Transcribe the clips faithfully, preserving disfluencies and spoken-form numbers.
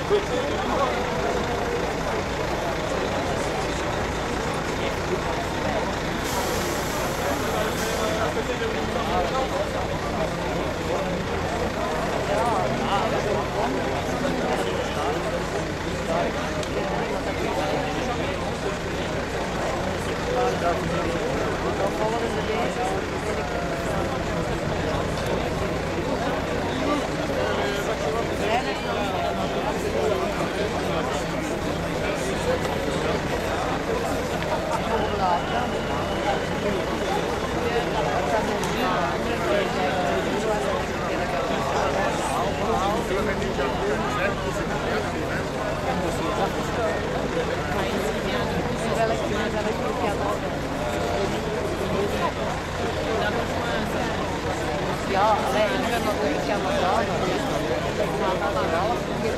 Ja, ale ik ben natuurlijk aan het laden. Maar dat is wel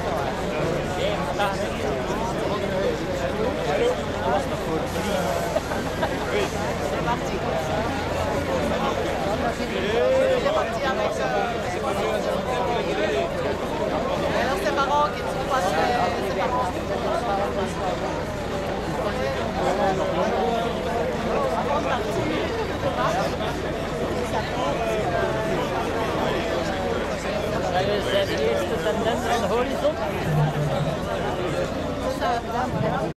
c'est marrant que tu passes ses parents. Zijn de eerste tendens aan de horizon?